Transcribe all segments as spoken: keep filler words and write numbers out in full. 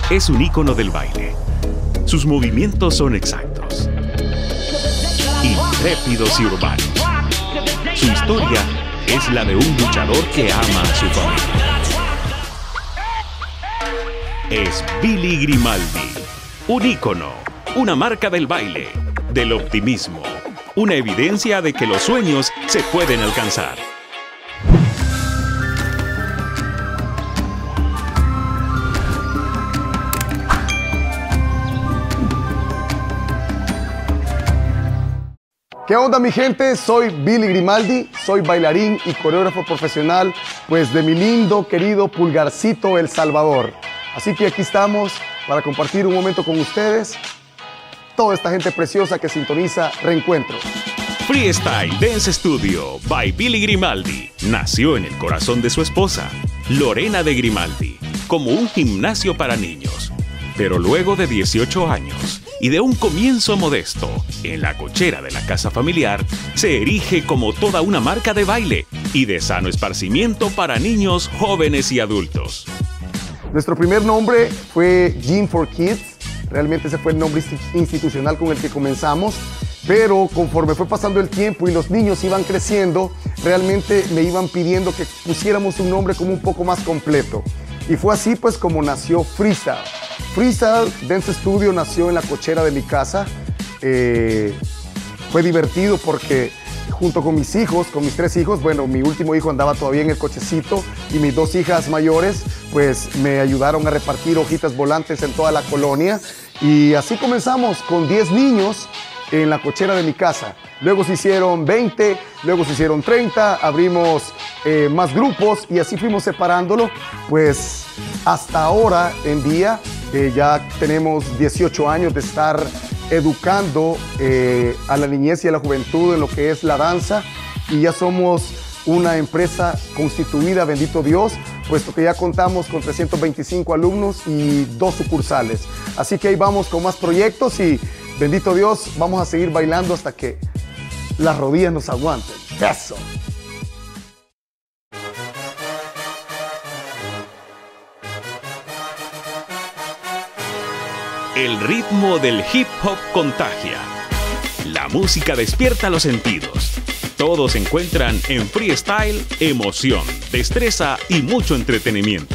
es un ícono del baile. Sus movimientos son exactos, intrépidos y urbanos. Su historia es la de un luchador que ama a su familia. Es Billy Grimaldi, un ícono, una marca del baile, del optimismo, una evidencia de que los sueños se pueden alcanzar. ¿Qué onda, mi gente? Soy Billy Grimaldi, soy bailarín y coreógrafo profesional, pues de mi lindo, querido Pulgarcito, El Salvador. Así que aquí estamos para compartir un momento con ustedes, toda esta gente preciosa que sintoniza Reencuentro. Freestyle Dance Studio by Billy Grimaldi nació en el corazón de su esposa, Lorena de Grimaldi, como un gimnasio para niños. Pero luego de dieciocho años y de un comienzo modesto, en la cochera de la casa familiar, se erige como toda una marca de baile y de sano esparcimiento para niños, jóvenes y adultos. Nuestro primer nombre fue Gym for Kids, realmente ese fue el nombre institucional con el que comenzamos, pero conforme fue pasando el tiempo y los niños iban creciendo, realmente me iban pidiendo que pusiéramos un nombre como un poco más completo. Y fue así pues como nació Freestyle. Freestyle Dance Studio nació en la cochera de mi casa. Eh, fue divertido porque junto con mis hijos, con mis tres hijos, bueno, mi último hijo andaba todavía en el cochecito y mis dos hijas mayores pues me ayudaron a repartir hojitas volantes en toda la colonia. Y así comenzamos con diez niños en la cochera de mi casa. Luego se hicieron veinte, luego se hicieron treinta, abrimos eh, más grupos y así fuimos separándolo. Pues hasta ahora en día eh, ya tenemos dieciocho años de estar educando eh, a la niñez y a la juventud en lo que es la danza y ya somos una empresa constituida, bendito Dios, puesto que ya contamos con trescientos veinticinco alumnos y dos sucursales. Así que ahí vamos con más proyectos y bendito Dios, vamos a seguir bailando hasta que las rodillas nos aguanten. ¡Eso! El ritmo del hip hop contagia. La música despierta los sentidos. Todos encuentran en freestyle emoción, destreza y mucho entretenimiento.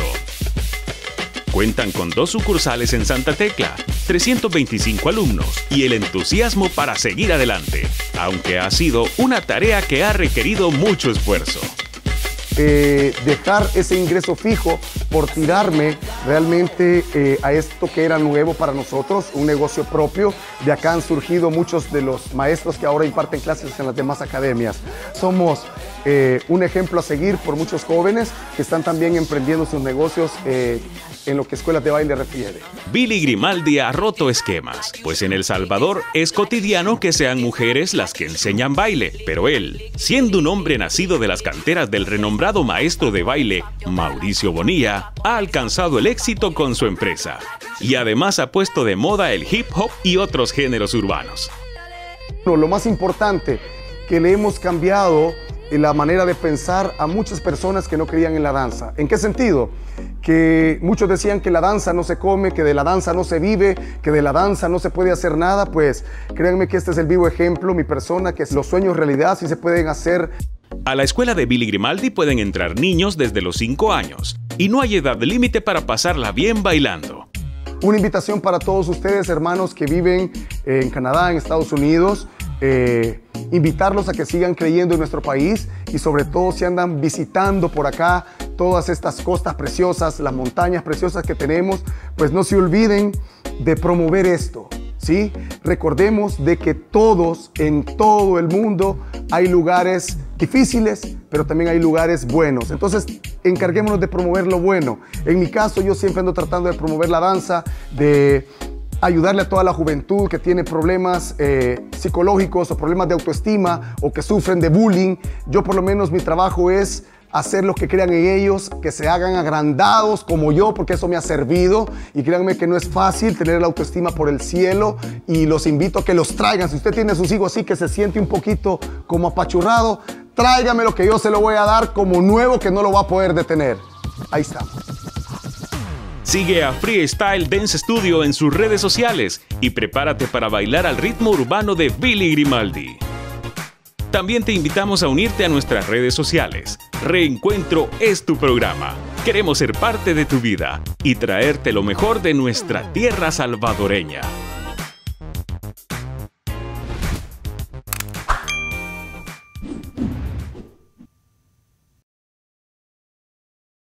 Cuentan con dos sucursales en Santa Tecla, trescientos veinticinco alumnos y el entusiasmo para seguir adelante, aunque ha sido una tarea que ha requerido mucho esfuerzo. Eh, dejar ese ingreso fijo por tirarme realmente eh, a esto que era nuevo para nosotros, un negocio propio. De acá han surgido muchos de los maestros que ahora imparten clases en las demás academias. Somos eh, un ejemplo a seguir por muchos jóvenes que están también emprendiendo sus negocios eh, en lo que escuelas de baile refiere. Billy Grimaldi ha roto esquemas, pues en El Salvador es cotidiano que sean mujeres las que enseñan baile, pero él, siendo un hombre nacido de las canteras del renombrado maestro de baile, Mauricio Bonilla, ha alcanzado el éxito con su empresa. Y además ha puesto de moda el hip hop y otros géneros urbanos. Lo más importante, que le hemos cambiado la manera de pensar a muchas personas que no creían en la danza. ¿En qué sentido? Que muchos decían que la danza no se come, que de la danza no se vive, que de la danza no se puede hacer nada. Pues créanme que este es el vivo ejemplo, mi persona, que los sueños realidad sí se pueden hacer. A la escuela de Billy Grimaldi pueden entrar niños desde los cinco años y no hay edad límite para pasarla bien bailando. Una invitación para todos ustedes, hermanos que viven en Canadá, en Estados Unidos, eh, invitarlos a que sigan creyendo en nuestro país y sobre todo si andan visitando por acá todas estas costas preciosas, las montañas preciosas que tenemos, pues no se olviden de promover esto, ¿sí? Recordemos de que todos, en todo el mundo, hay lugares difíciles, pero también hay lugares buenos. Entonces, encarguémonos de promover lo bueno. En mi caso, yo siempre ando tratando de promover la danza, de ayudarle a toda la juventud que tiene problemas eh, psicológicos o problemas de autoestima o que sufren de bullying. Yo por lo menos mi trabajo es hacerlos que crean en ellos, que se hagan agrandados como yo, porque eso me ha servido. Y créanme que no es fácil tener la autoestima por el cielo y los invito a que los traigan. Si usted tiene a sus hijos así que se siente un poquito como apachurrado, tráigame lo que yo se lo voy a dar como nuevo que no lo va a poder detener. Ahí estamos. Sigue a Freestyle Dance Studio en sus redes sociales y prepárate para bailar al ritmo urbano de Billy Grimaldi. También te invitamos a unirte a nuestras redes sociales. Reencuentro es tu programa. Queremos ser parte de tu vida y traerte lo mejor de nuestra tierra salvadoreña.